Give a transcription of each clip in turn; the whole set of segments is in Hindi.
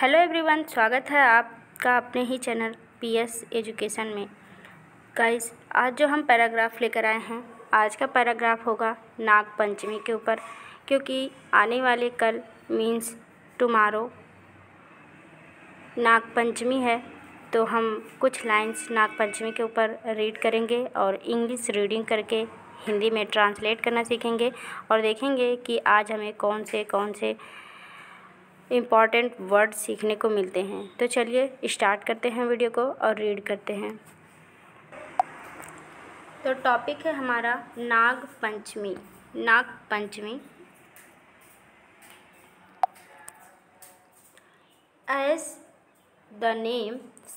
हेलो एवरीवन, स्वागत है आपका अपने ही चैनल पीएस एजुकेशन में। गाइस, आज जो हम पैराग्राफ लेकर आए हैं, आज का पैराग्राफ होगा नाग पंचमी के ऊपर, क्योंकि आने वाले कल मीन्स टुमारो नाग पंचमी है। तो हम कुछ लाइंस नाग पंचमी के ऊपर रीड करेंगे और इंग्लिश रीडिंग करके हिंदी में ट्रांसलेट करना सीखेंगे और देखेंगे कि आज हमें कौन से इम्पॉर्टेंट वर्ड सीखने को मिलते हैं। तो चलिए स्टार्ट करते हैं वीडियो को और रीड करते हैं। तो टॉपिक है हमारा Nag Panchami. Nag Panchami as the name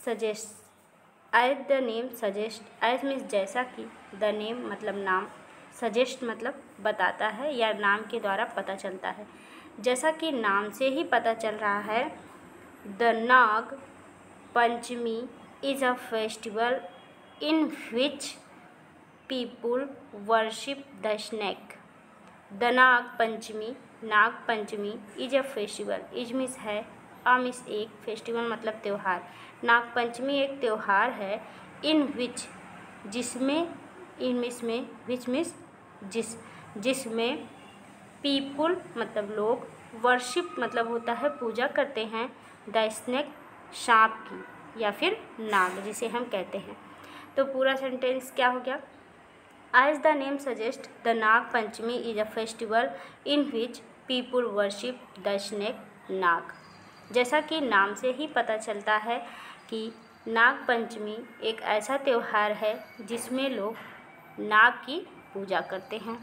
suggests as means जैसा कि the name मतलब नाम, suggest मतलब बताता है या नाम के द्वारा पता चलता है। जैसा कि नाम से ही पता चल रहा है, the Nag Panchami is a festival in which people worship the snake. The Nag Panchami is a festival, is miss है, मिस एक, फेस्टिवल मतलब त्यौहार। नाग पंचमी एक त्यौहार है, इन विच जिसमें, इन मिस में, विच मिस जिसमें पीपुल मतलब लोग, वर्शिप मतलब होता है पूजा करते हैं, द स्नेक सांप की या फिर नाग जिसे हम कहते हैं। तो पूरा सेंटेंस क्या हो गया? As the name suggests, the Nag Panchami is a festival in which people worship the snake नाग। जैसा कि नाम से ही पता चलता है कि नाग पंचमी एक ऐसा त्यौहार है जिसमें लोग नाग की पूजा करते हैं।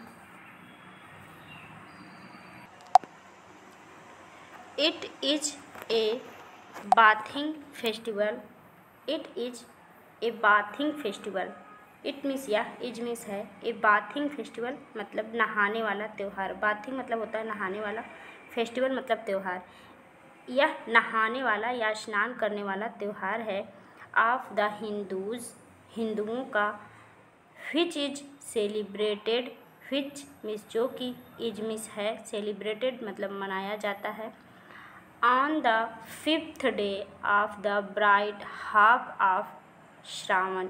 It is a bathing festival. It is a bathing festival. It means या इज मीन्स है, ए बाथिंग फेस्टिवल मतलब नहाने वाला त्यौहार। बाथिंग मतलब होता है नहाने वाला, फेस्टिवल मतलब त्यौहार। यह नहाने वाला या स्नान करने वाला त्यौहार है ऑफ द हिंदुओं का, which is celebrated, which means जो कि, इज मीन्स है, सेलिब्रेटेड मतलब मनाया जाता है, on the 5th day of the bright half of Shravan,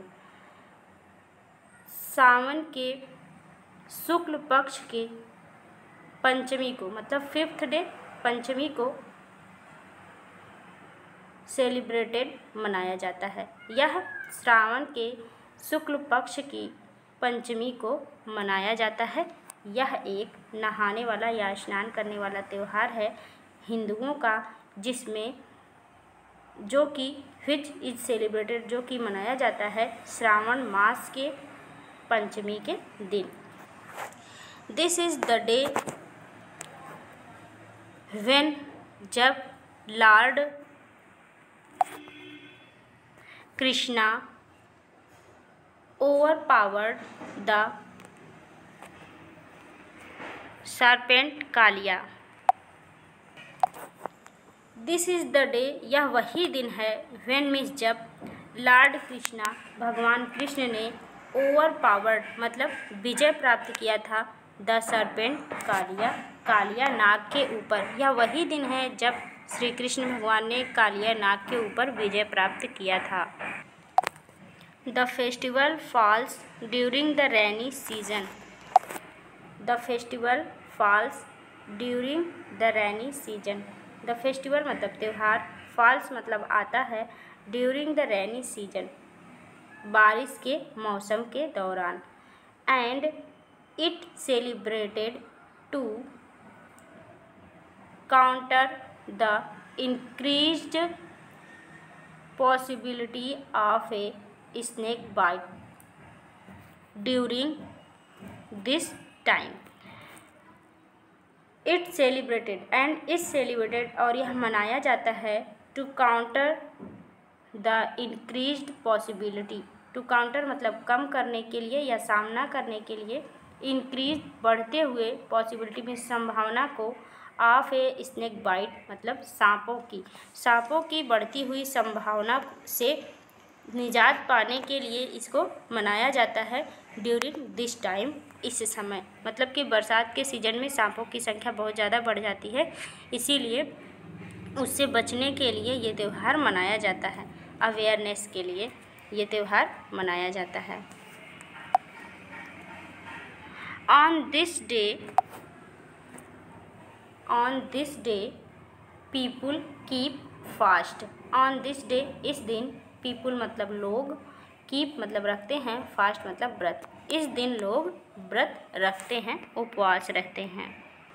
Sawan के शुक्ल पक्ष के पंचमी को, मतलब 5th day पंचमी को सेलिब्रेटेड मनाया जाता है। यह श्रावण के शुक्ल पक्ष की पंचमी को मनाया जाता है। यह एक नहाने वाला या स्नान करने वाला त्यौहार है हिंदुओं का, जिसमें जो कि विच इज सेलिब्रेटेड जो कि मनाया जाता है श्रावण मास के पंचमी के दिन। This is the day when, जब lord Krishna overpowered the serpent Kaliya. This is the day, यह वही दिन है, व्हेन मीन्स जब, लॉर्ड कृष्णा भगवान कृष्ण ने ओवरपावर्ड मतलब विजय प्राप्त किया था, द सर्पेंट कालिया नाग के ऊपर। यह वही दिन है जब श्री कृष्ण भगवान ने कालिया नाग के ऊपर विजय प्राप्त किया था। The festival falls during the rainy season. The festival falls during the rainy season. The festival मतलब त्यौहार, फॉल्स मतलब आता है, ड्यूरिंग द रेनी सीजन बारिश के मौसम के दौरान, and it celebrated to counter the increased possibility of a snake bite during this time. It celebrated and is celebrated और यह मनाया जाता है, to counter the increased possibility, to counter मतलब कम करने के लिए या सामना करने के लिए, इंक्रीज बढ़ते हुए, पॉसिबिलिटी में संभावना को, ऑफ ए स्नेक बाइट मतलब सांपों की बढ़ती हुई संभावना से निजात पाने के लिए इसको मनाया जाता है ड्यूरिंग दिस टाइम, इस समय। मतलब कि बरसात के सीज़न में सांपों की संख्या बहुत ज़्यादा बढ़ जाती है, इसीलिए उससे बचने के लिए ये त्यौहार मनाया जाता है। अवेयरनेस के लिए ये त्यौहार मनाया जाता है। On this day people keep fast. On this day, इस दिन, पीपुल मतलब लोग, कीप मतलब रखते हैं, फास्ट मतलब व्रत। इस दिन लोग व्रत रखते हैं, उपवास रहते हैं।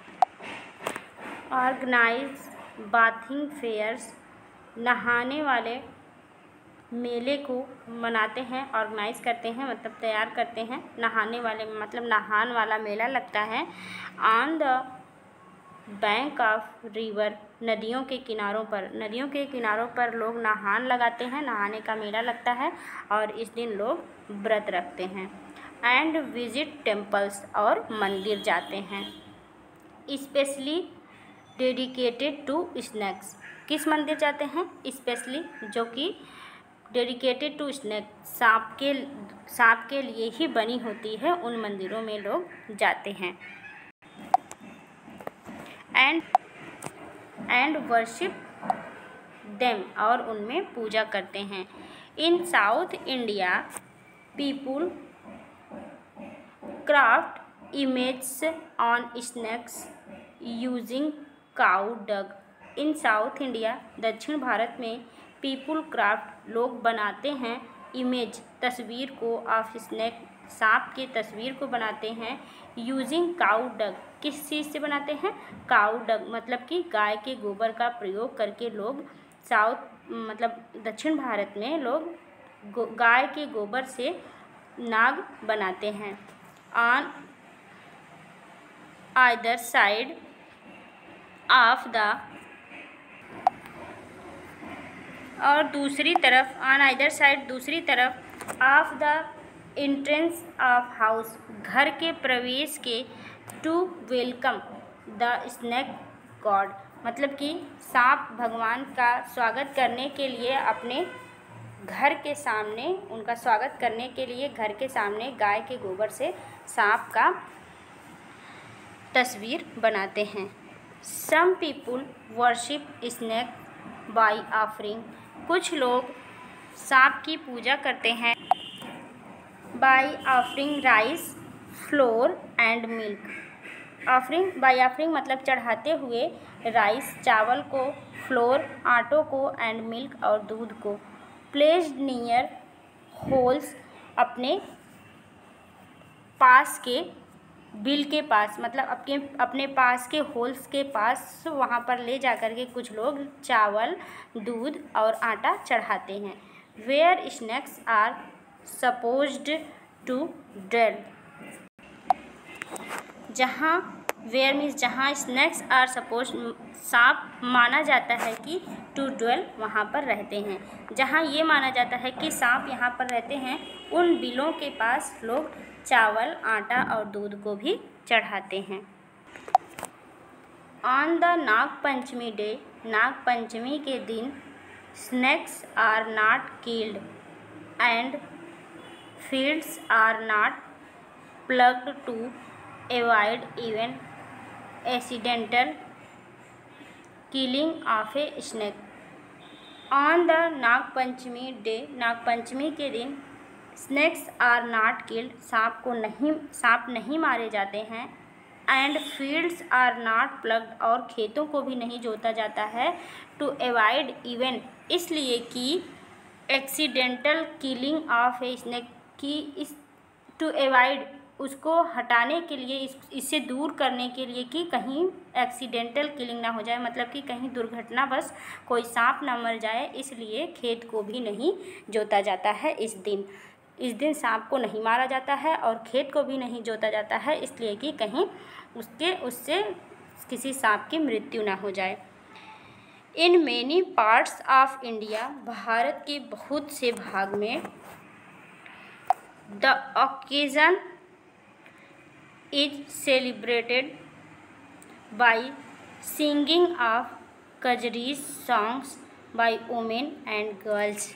ऑर्गेनाइज बाथिंग फेयर्स, नहाने वाले मेले को मनाते हैं, ऑर्गेनाइज करते हैं मतलब तैयार करते हैं। नहाने वाले मतलब नहान वाला मेला लगता है। On the bank of river, नदियों के किनारों पर लोग नहान लगाते हैं, नहाने का मेला लगता है और इस दिन लोग व्रत रखते हैं। एंड विजिट टेम्पल्स, और मंदिर जाते हैं। स्पेशली डेडिकेटेड टू स्नैक्स, किस मंदिर जाते हैं? स्पेशली, जो कि डेडिकेटेड टू स्नैक, सांप के लिए ही बनी होती है, उन मंदिरों में लोग जाते हैं। एंड वर्शिप देम, और उनमें पूजा करते हैं। In South India people craft images on snakes using cow dung. In South India, दक्षिण भारत में, पीपुल क्राफ्ट लोग बनाते हैं, इमेज तस्वीर को, ऑफ स्नैक सांप के तस्वीर को बनाते हैं, यूजिंग काऊ डग, किस चीज़ से बनाते हैं? काऊ डग मतलब कि गाय के गोबर का प्रयोग करके लोग साउथ मतलब दक्षिण भारत में लोग गाय के गोबर से नाग बनाते हैं। On either side of the, और दूसरी तरफ, ऑन आइदर साइड दूसरी तरफ, of the entrance of house, घर के प्रवेश के, to welcome the snake god मतलब कि सांप भगवान का स्वागत करने के लिए अपने घर के सामने, उनका स्वागत करने के लिए घर के सामने गाय के गोबर से सांप का तस्वीर बनाते हैं। Some people worship snake by offering, कुछ लोग सांप की पूजा करते हैं by offering rice, flour and milk. ऑफरिंग मतलब चढ़ाते हुए, राइस चावल को, फ्लोर आटों को, एंड मिल्क और दूध को। प्लेस्ड नियर होल्स, अपने पास के, बिल के पास मतलब अपने पास के होल्स के पास, वहाँ पर ले जाकर के कुछ लोग चावल, दूध और आटा चढ़ाते हैं। Where snakes are supposed to dwell, जहाँ, वेयर मीन्स जहाँ, स्नैक्स आर सपोज सांप माना जाता है कि टू ड्वेल वहाँ पर रहते हैं। जहाँ ये माना जाता है कि सांप यहाँ पर रहते हैं, उन बिलों के पास लोग चावल, आटा और दूध को भी चढ़ाते हैं। On the Nagpanchami day, Nagpanchami के दिन, snakes are not killed and fields are not ploughed to avoid even accidental killing of a snake. On the Nagpanchami day, Nagpanchami के दिन, स्नैक्स आर नॉट किल्ड, सांप नहीं मारे जाते हैं, and fields are not ploughed, और खेतों को भी नहीं जोता जाता है, टू अवॉइड इवन, इसलिए कि accidental killing of a snake, की इस टू अवॉइड उसको हटाने के लिए, इससे दूर करने के लिए कि कहीं एक्सीडेंटल किलिंग ना हो जाए, मतलब कि कहीं दुर्घटनावश कोई सांप ना मर जाए, इसलिए खेत को भी नहीं जोता जाता है इस दिन सांप को नहीं मारा जाता है और खेत को भी नहीं जोता जाता है, इसलिए कि कहीं उससे किसी सांप की मृत्यु ना हो जाए। In many parts of India, भारत के बहुत से भाग में, the occasion is celebrated by singing of Kajris songs by women and girls.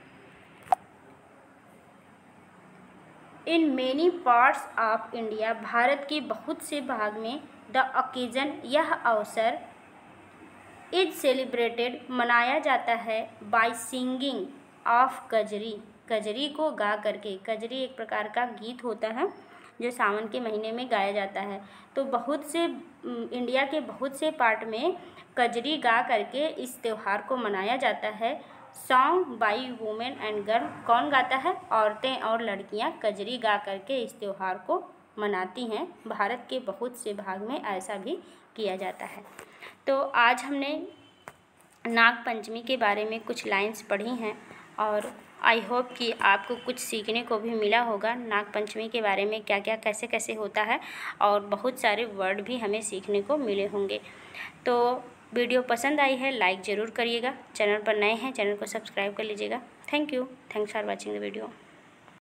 In many parts of India, भारत के बहुत से भाग में, द ओकेजन यह अवसर, इज सेलिब्रेटेड मनाया जाता है by singing of Kajri, Kajri को गा करके। कजरी एक प्रकार का गीत होता है जो सावन के महीने में गाया जाता है। तो बहुत से इंडिया के बहुत से पार्ट में कजरी गा करके इस त्यौहार को मनाया जाता है। Song by women and girl, कौन गाता है? औरतें और लड़कियां कजरी गा करके इस त्यौहार को मनाती हैं। भारत के बहुत से भाग में ऐसा भी किया जाता है। तो आज हमने नाग पंचमी के बारे में कुछ लाइंस पढ़ी हैं और आई होप कि आपको कुछ सीखने को भी मिला होगा नाग पंचमी के बारे में, क्या क्या कैसे कैसे होता है, और बहुत सारे वर्ड भी हमें सीखने को मिले होंगे। तो वीडियो पसंद आई है लाइक ज़रूर करिएगा, चैनल पर नए हैं चैनल को सब्सक्राइब कर लीजिएगा। Thank you, thanks for watching the video.